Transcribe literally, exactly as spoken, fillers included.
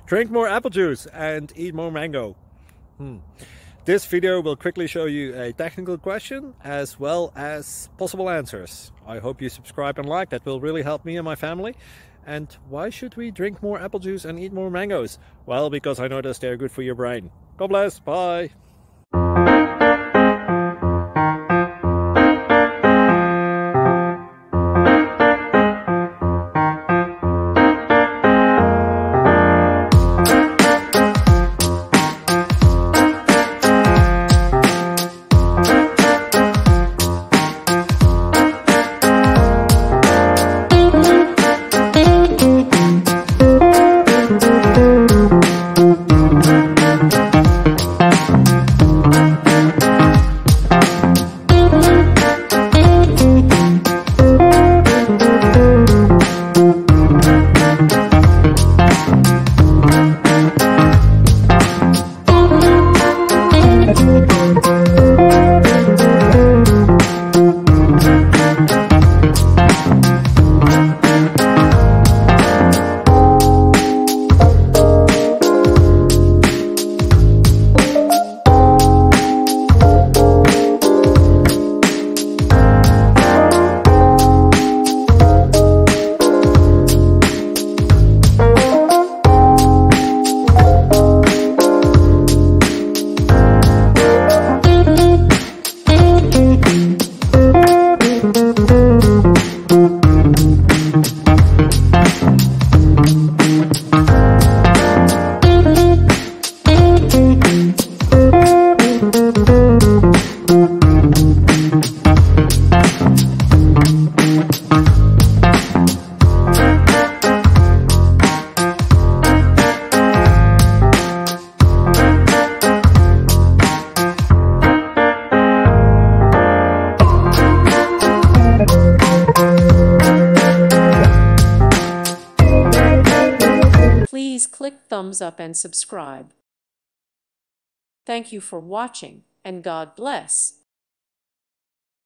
Drink more apple juice and eat more mango. Hmm. This video will quickly show you a technical question as well as possible answers. I hope you subscribe and like, that will really help me and my family. And why should we drink more apple juice and eat more mangoes? Well, because I noticed they're good for your brain. God bless, bye! Please click thumbs up and subscribe. Thank you for watching, and God bless.